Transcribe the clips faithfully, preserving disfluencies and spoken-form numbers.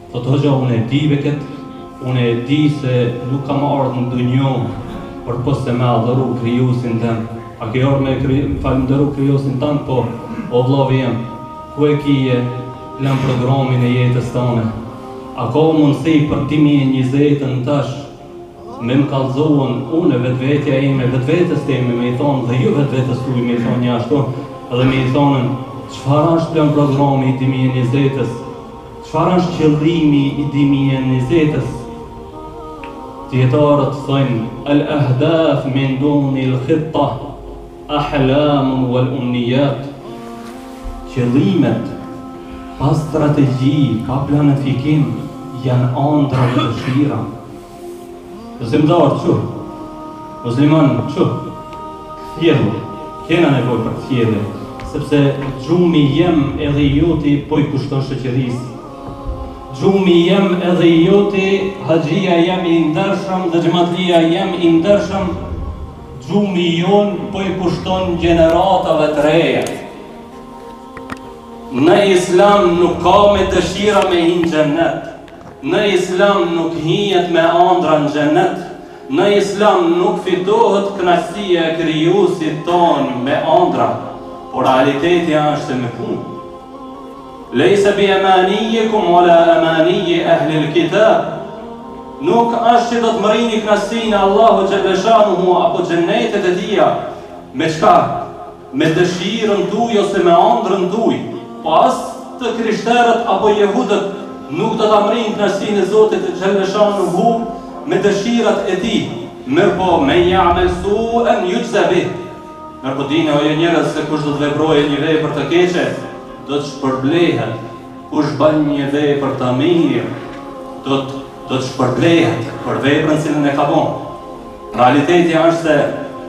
Thot hoxha, unë e di veket, unë e di se nuk kam ardhur në dunjë për pos se me adhuru krijuesin tëm. A ke ardhur me kri, falënderu krijuesin tëm, po o vllavi jem, ku e kije lëm programin e jetës tënde? A ka mundësi për dy mijë e njëzet tash me më kallëzohen unë vetvetja ime, vetvetes teme me i thonë dhe ju vetvetes tuaj me i thonë një ashtu, edhe me i thonën çfarë është plan programi i dy mijë e njëzetës? Çfarë është qëllimi i dy mijë e njëzetës? Dietarët thonë al-ahdaf min duni al-khitta ahlam wal umniyat. Qëllimet pa strategji, pa planifikim janë ëndra dhe dëshira. Muslimdar, që? Musliman, që? Thjedhë, kena nevojë për thjedhje, sepse gjumi jem edhe i joti po i kushton shoqërisë. Gjumi jem edhe i joti, haxhia jem i ndershëm dhe xhamatlia jem i ndershëm, gjumi jon po i kushton gjeneratave të reja. Në Islam nuk ka me dëshira me hinë xhennet. Në Islam nuk hijet me ëndra në xhennet. Në Islam nuk fitohet kënaqësia e krijuesit ton me ëndra, por realiteti është me punë. Lejse bi amanijikum wala amaniji ahli l-kitab. Nuk është që do të mërini kënaqësinë e Allahu xhaleshanuhu apo xhennetet e tija me çka? Me dëshirën tuaj ose me ëndrën tuaj. Po as të krishterët apo jehudët nuk do ta mrinë kënaqësinë e Zotit të xhaleshanuhu me dëshirat e tij. Mirë po, me ya'mal su'an yujza bih. Mirë po dini o njerëz se kush do të veprojë një vepër të keqe, do të shpërblehet. Kush bën një vepër të mirë, do të do të shpërblehet për veprën që ne ka bën. Realiteti është se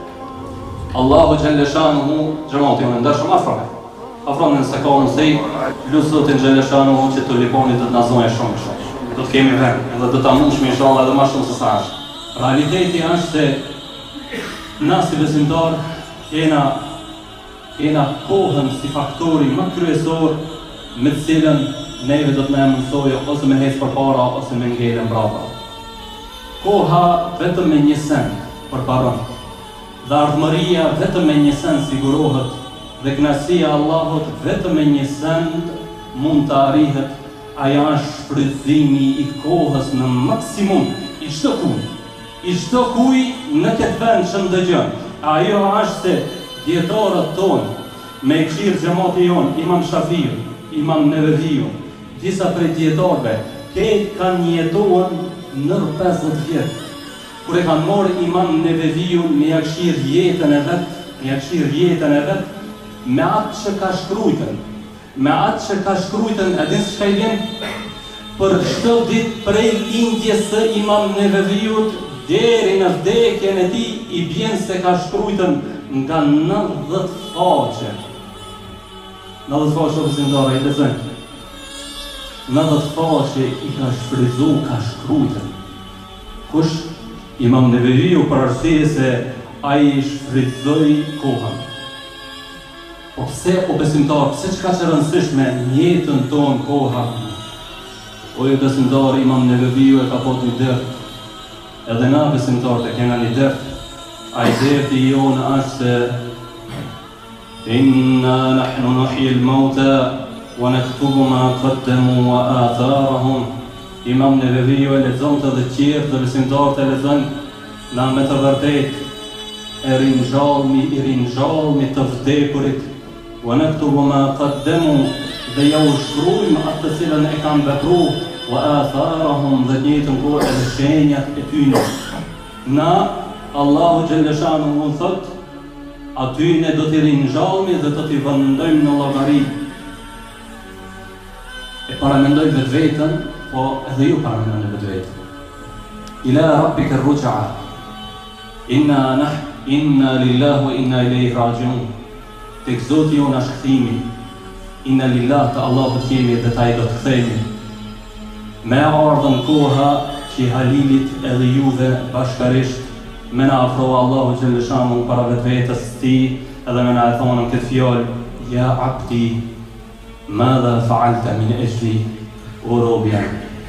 Allahu xhaleshanuhu xhamati unë ndashëm afrome. Afrome nëse ka mundësi, lutë Zotin xhaleshanuhu që të liponi të të na zonjë shumë shumë. Do të kemi vend, edhe do ta mundshmi inshallah edhe më shumë se sa është. Realiteti është se na si besimtar kena kena kohën si faktori më kryesor me të cilën neve do të na mësojë ose me hes përpara ose me ngelen brapa. Koha vetëm me një sen përparon. Dhe ardhmëria vetëm me një sen sigurohet dhe kënaqësia e Allahut vetëm me një sen mund të arrihet. Aja është shfrytëzimi i kohës në maksimum i çdo kuj. I çdo kuj në këtë vend që ndëgjon. Ajo është se dietarët tonë me këshir xhamati jon, Imam Shafiu, Imam Neveviu, disa prej dietarëve, këtë kanë jetuar në pesëdhjetë vjet. Kur e kanë marrë Imam Neveviu me këshir jetën e vet, me këshir jetën e vet, me atë që ka shkruajtur. Me atë që ka shkrujtën, e din s'ka i vjen për çdo ditë prej lindjes së Imam Neveviut deri në vdekjen e tij i bjen se ka shkrujtën nga nëntëdhjetë faqe. nëntëdhjetë faqe besimtarë i lexojnë. nëntëdhjetë faqe i ka shfrytzu, ka shkrujtën. Kush? Imam Neveviu, për arsye se ai shfrytëzoi kohën. Po pse o besimtar, pse çka që rëndësishme në jetën tonë koha? O ju besimtar, Imam Neveviu e ka pot një dert. Edhe na besimtarët e kena një dert. A i derti jonë është se inna nahnu nuhyi al-mauta wa naktubu ma qaddamu wa atharahum. Imam Neveviu e lexonte dhe tjerë të besimtarët e lexojnë na me të vërtetë e ringjallmi i ringjallmi të vdekurit. Wa naktubu ma qaddamu dhe ja u shkruajmë atë të cilën e kanë vepruar, wa atharahum dhe njëjtën kohë edhe shenjat e tyre. Na Allahu xhaleshanuhu thot, aty ne do t'i ringjallmi dhe do t'i vendojmë në llogari. E paramendoj vetveten, po edhe ju paramendoni vetveten. Ila rabbika ar-ruj'a. Inna nah inna lillahi wa inna ilayhi raji'un. Tek Zoti jonë është kthimi. Inna lillahi të Allahut kemi dhe ta i do të kthehemi. Me ardhën koha që Halilit edhe juve bashkarisht me na afroa Allahu xhaleshanuhu para vetvetes tij edhe me na e thonën këtë fjalë: Ja abdi, madha fa'alta min ajli, o robja,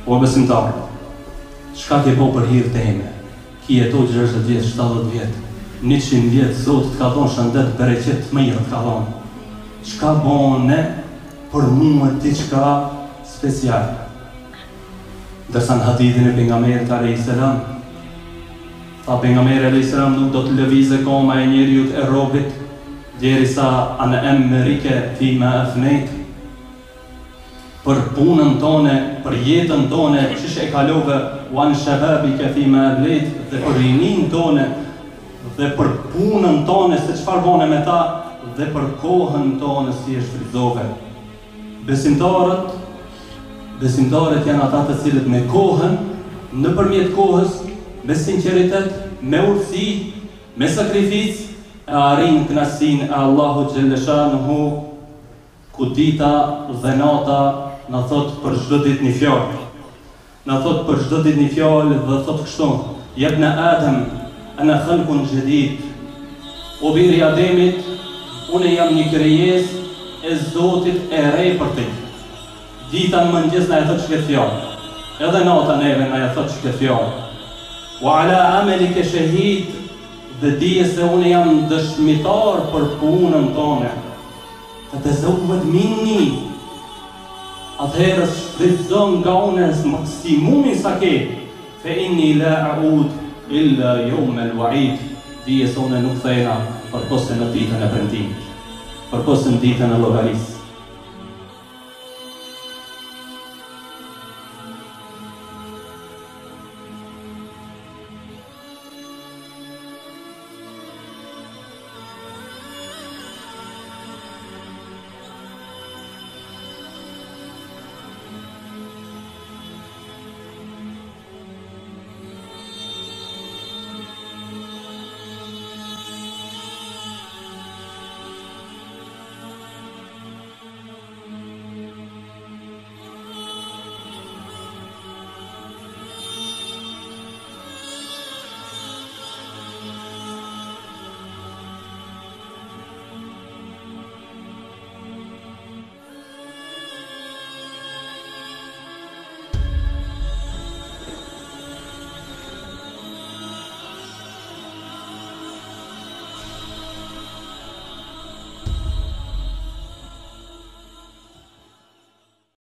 O besimtar, çka ke po për hir të ime? Ki jeto gjashtëdhjetë vjet, shtatëdhjetë vjet, njëqind vjet, Zoti të ka thonë shëndet bereqet të mira të ka thonë. Çka bone për mua diçka special. Dërsa në hadithin e pejgamberit alayhis salam, tha pejgamberi alayhis salam nuk do të lëvizë koma e njeriut e robit derisa anë emrike fima afnejt. Për punën tone, për jetën tone, çish e kalove, wan shababika fima ablejt, dhe për rinin tone, dhe për punën tone, se çfarë bone me ta, dhe për kohën tone si e shfrytëzove. Besimtarët, besimtarët janë ata të cilët me kohën, nëpërmjet kohës, me sinqeritet, me urtësi, me sakrificë, e arrin kënaqësinë e Allahut xhalleshanuhu, ku dita dhe nata na thot për çdo ditë një fjalë. Na thot për çdo ditë një fjalë dhe thot kështu: "Ya ibn Adam, ana khalqun jadid." O biri Ademit, unë jam një krijesë e Zotit e re për ty. Dita në mëngjes na e thot çka fjalë. Edhe nata neve na e thot çka fjalë. Wa ala amalika shahid, dhe dije se unë jam dëshmitar për punën tone. Të të zëvët minni, atëherës shfrytëzon nga unë maksimumin sa ke, fe inni la aud illa yawm al-wa'id, dije se unë nuk thena përpose në ditën e premtimit, përpose në ditën e llogarisë.